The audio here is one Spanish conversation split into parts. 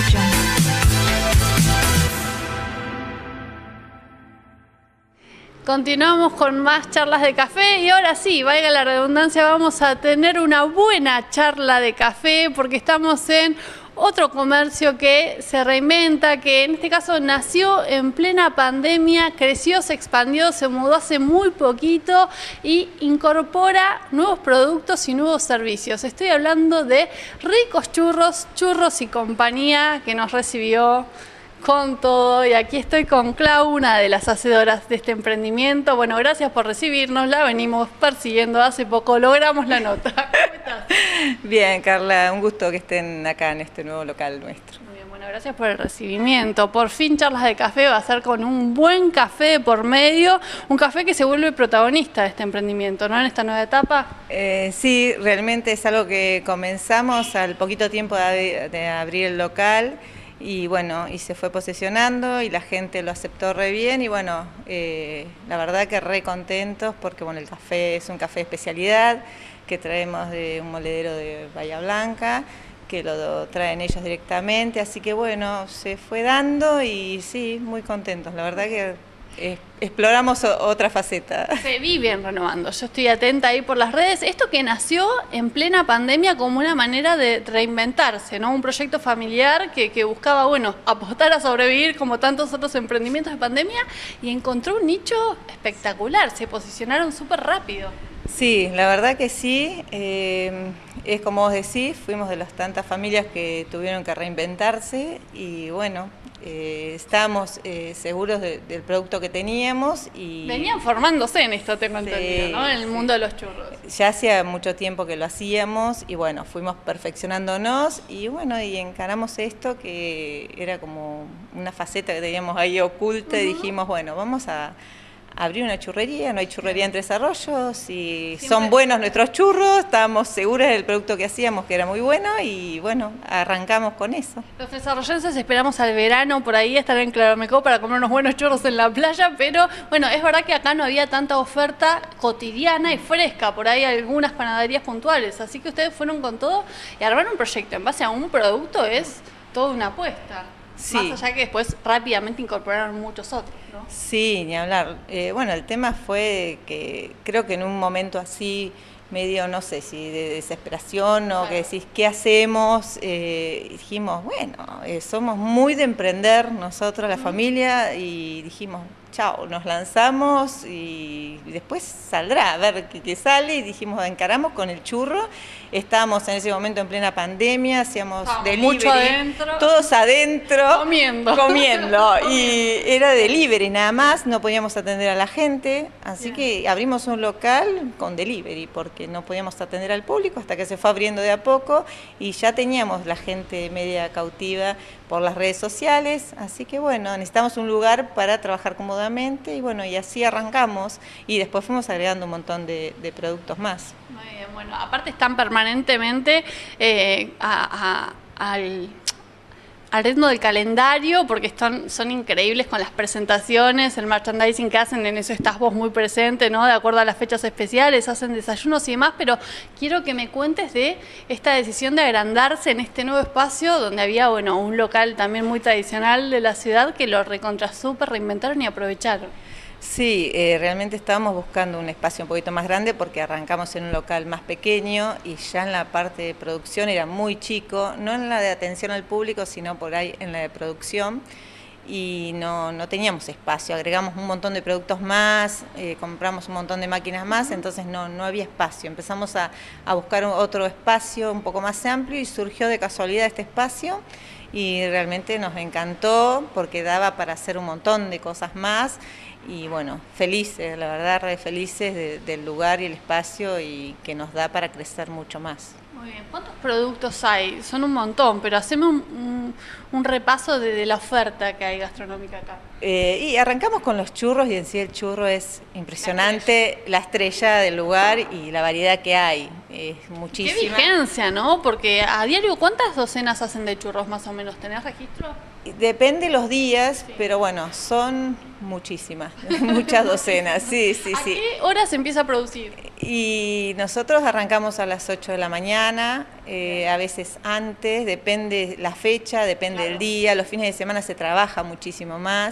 Continuamos con más charlas de café y ahora sí, valga la redundancia, vamos a tener una buena charla de café porque estamos en otro comercio que se reinventa, que en este caso nació en plena pandemia, creció, se expandió, se mudó hace muy poquito y incorpora nuevos productos y nuevos servicios. Estoy hablando de Ricos Churros, Churros y Compañía, que nos recibió con todo, y aquí estoy con Clau, una de las hacedoras de este emprendimiento. Bueno, gracias por recibirnos, la venimos persiguiendo hace poco, logramos la nota. ¿Cómo estás? Bien, Carla, un gusto que estén acá en este nuevo local nuestro. Muy bien, bueno, gracias por el recibimiento. Por fin Charlas de Café va a ser con un buen café por medio, un café que se vuelve protagonista de este emprendimiento, ¿no? En esta nueva etapa. Sí, realmente es algo que comenzamos al poquito tiempo de abrir el local. Y bueno, y se fue posesionando y la gente lo aceptó re bien y bueno, la verdad que re contentos porque bueno, el café es un café de especialidad que traemos de un moledero de Bahía Blanca, que lo traen ellos directamente, así que bueno, se fue dando y sí, muy contentos, la verdad que exploramos otra faceta. Se viven renovando, yo estoy atenta ahí por las redes. Esto que nació en plena pandemia como una manera de reinventarse, ¿no? Un proyecto familiar que buscaba, bueno, apostar a sobrevivir como tantos otros emprendimientos de pandemia y encontró un nicho espectacular, se posicionaron súper rápido. Sí, la verdad que sí, es como vos decís, fuimos de las tantas familias que tuvieron que reinventarse y bueno, estábamos seguros del producto que teníamos y... Venían formándose en esto, tengo entendido, ¿no? En el mundo de los churros. Ya hacía mucho tiempo que lo hacíamos y bueno, fuimos perfeccionándonos y bueno, y encaramos esto que era como una faceta que teníamos ahí oculta y dijimos, bueno, vamos a abrir una churrería, no hay churrería en Tres Arroyos y son buenos nuestros churros, estábamos seguros del producto que hacíamos que era muy bueno y bueno, arrancamos con eso. Los tresarroyenses esperamos al verano por ahí estar en Claromecó para comer unos buenos churros en la playa, pero bueno, es verdad que acá no había tanta oferta cotidiana y fresca, por ahí algunas panaderías puntuales, así que ustedes fueron con todo y armar un proyecto en base a un producto es toda una apuesta. Sí. Más allá que después rápidamente incorporaron muchos otros, ¿no? Sí, ni hablar. Bueno, el tema fue que creo que en un momento así, medio, no sé si de desesperación o que decís, ¿qué hacemos? Dijimos, bueno, somos muy de emprender nosotros, la familia, y dijimos, chao, nos lanzamos y después saldrá, a ver qué sale, y dijimos, encaramos con el churro. Estábamos en ese momento en plena pandemia, hacíamos delivery, mucho adentro, todos adentro, comiendo, y era delivery nada más, no podíamos atender a la gente, así que abrimos un local con delivery, porque no podíamos atender al público hasta que se fue abriendo de a poco, y ya teníamos la gente media cautiva por las redes sociales, así que bueno, necesitamos un lugar para trabajar cómodamente, y bueno, y así arrancamos, y después fuimos agregando un montón de productos más. Muy bien, bueno, aparte están permanentemente al ritmo del calendario, porque son increíbles con las presentaciones, el merchandising que hacen, en eso estás vos muy presente, ¿no? De acuerdo a las fechas especiales, hacen desayunos y demás, pero quiero que me cuentes de esta decisión de agrandarse en este nuevo espacio, donde había, bueno, un local también muy tradicional de la ciudad, que lo recontra súper reinventaron y aprovecharon. Sí, realmente estábamos buscando un espacio un poquito más grande porque arrancamos en un local más pequeño y ya en la parte de producción era muy chico, no en la de atención al público, sino por ahí en la de producción, y no teníamos espacio, agregamos un montón de productos más, compramos un montón de máquinas más, entonces no había espacio. Empezamos a buscar otro espacio un poco más amplio y surgió de casualidad este espacio y realmente nos encantó porque daba para hacer un montón de cosas más. Y bueno, felices, la verdad, re felices del lugar y el espacio y que nos da para crecer mucho más. Muy bien, ¿cuántos productos hay? Son un montón, pero hacemos un repaso de la oferta que hay gastronómica acá. Y arrancamos con los churros y en sí el churro es impresionante, la estrella del lugar y la variedad que hay, es muchísima. Qué vigencia, ¿no? Porque a diario, ¿cuántas docenas hacen de churros más o menos? ¿Tenés registro? Depende los días, sí. Pero bueno, son muchísimas, muchas docenas, sí. ¿A qué hora se empieza a producir? Y nosotros arrancamos a las 8 de la mañana, a veces antes, depende la fecha, depende del día, los fines de semana se trabaja muchísimo más.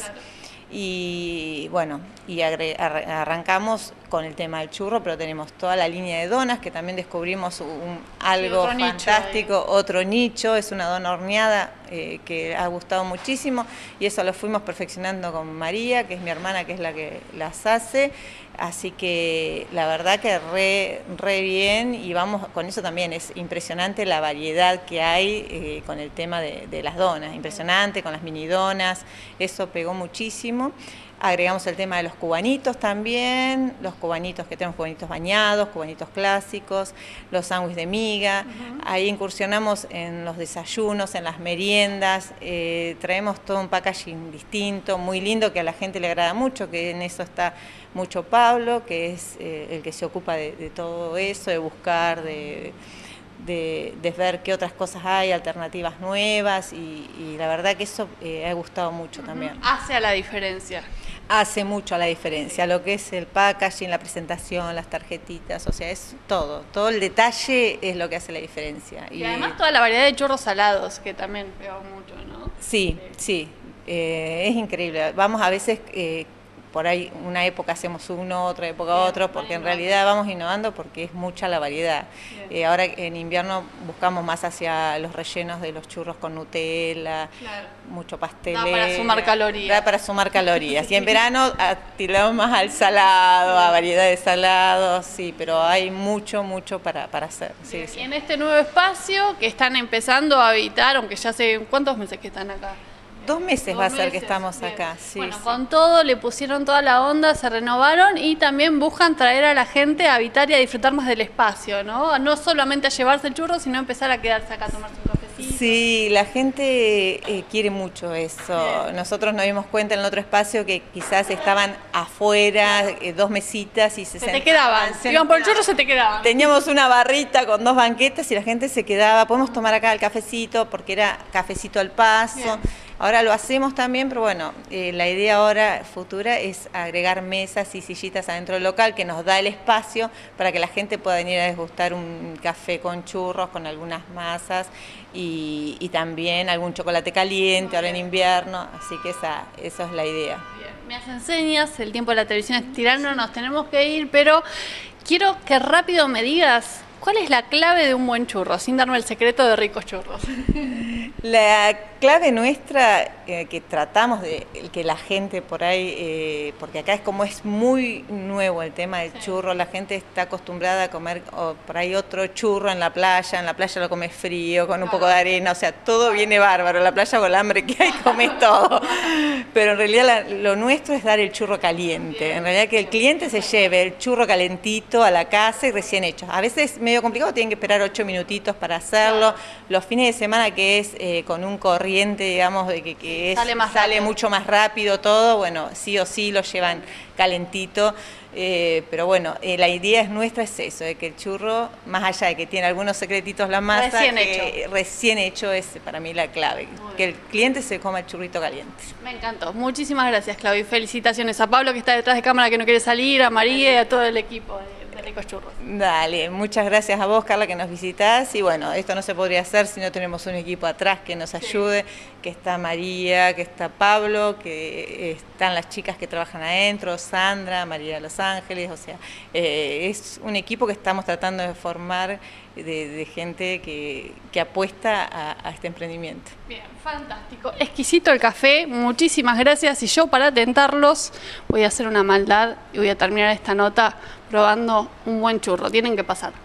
Y bueno, arrancamos con el tema del churro, pero tenemos toda la línea de donas, que también descubrimos algo fantástico, otro nicho, es una dona horneada que ha gustado muchísimo, y eso lo fuimos perfeccionando con María, que es mi hermana, que es la que las hace. Así que la verdad que re bien, y vamos con eso también, es impresionante la variedad que hay con el tema de las donas, impresionante, con las mini donas, eso pegó muchísimo. Agregamos el tema de los cubanitos también, los cubanitos que tenemos, cubanitos bañados, cubanitos clásicos, los sándwiches de miga. Ahí incursionamos en los desayunos, en las meriendas, traemos todo un packaging distinto, muy lindo, que a la gente le agrada mucho, que en eso está mucho Pablo, que es el que se ocupa de todo eso, de buscar, de ver qué otras cosas hay, alternativas nuevas, y la verdad que eso ha gustado mucho también. Hace a la diferencia. Hace mucho a la diferencia, lo que es el packaging, la presentación, las tarjetitas, o sea, es todo el detalle es lo que hace la diferencia. Y además toda la variedad de churros salados, que también pegó mucho, ¿no? Sí, es increíble. Vamos a veces... por ahí una época hacemos uno, otra época otro, porque en realidad vamos innovando porque es mucha la variedad. Ahora en invierno buscamos más hacia los rellenos de los churros con Nutella, mucho pastel. Da para sumar calorías. Da para sumar calorías. Y en verano tiramos más al salado, a variedad de salados, sí, pero hay mucho para hacer. Sí. Y en este nuevo espacio que están empezando a habitar, aunque ya hace, ¿cuántos meses que están acá? 2 meses va a ser que estamos acá. Sí, bueno, con todo, le pusieron toda la onda, se renovaron y también buscan traer a la gente a habitar y a disfrutar más del espacio, ¿no? No solamente a llevarse el churro, sino empezar a quedarse acá a tomarse un cafecito. Sí, la gente quiere mucho eso. Nosotros nos dimos cuenta en el otro espacio que quizás estaban afuera, 2 mesitas y se te quedaban. Iban por el churro, se te quedaban. Teníamos una barrita con 2 banquetas y la gente se quedaba. Podemos tomar acá el cafecito, porque era cafecito al paso. Bien. Ahora lo hacemos también, pero bueno, la idea ahora futura es agregar mesas y sillitas adentro del local, que nos da el espacio para que la gente pueda venir a degustar un café con churros, con algunas masas y también algún chocolate caliente ahora en invierno, así que esa es la idea. Bien. Me hacen señas, el tiempo de la televisión es tirano, nos tenemos que ir, pero quiero que rápido me digas ¿cuál es la clave de un buen churro? Sin darme el secreto de ricos churros. La clave nuestra, que tratamos de que la gente por ahí, porque acá es muy nuevo el tema del churro, la gente está acostumbrada a comer por ahí otro churro en la playa lo comes frío, con un poco de arena, o sea, todo viene bárbaro, en la playa con el hambre que hay comes todo, pero en realidad lo nuestro es dar el churro caliente, en realidad que el cliente se lleve el churro calentito a la casa y recién hecho. A veces es medio complicado, tienen que esperar 8 minutitos para hacerlo, los fines de semana que es con un corriente, digamos, de que sale mucho más rápido todo, bueno, sí o sí lo llevan calentito, pero bueno, la idea nuestra es eso, de que el churro, más allá de que tiene algunos secretitos la masa, recién hecho es para mí la clave, que el cliente se coma el churrito caliente. Me encantó, muchísimas gracias Claudia, y felicitaciones a Pablo que está detrás de cámara que no quiere salir, a María y a todo el equipo de Ricos Churros. Dale, muchas gracias a vos Carla que nos visitás y bueno, esto no se podría hacer si no tenemos un equipo atrás que nos ayude, que está María, que está Pablo, que están las chicas que trabajan adentro, Sandra, María de Los Ángeles, o sea, es un equipo que estamos tratando de formar de gente que apuesta a este emprendimiento. Bien, fantástico, exquisito el café, muchísimas gracias y yo para tentarlos voy a hacer una maldad y voy a terminar esta nota probando un buen churro, tienen que pasar.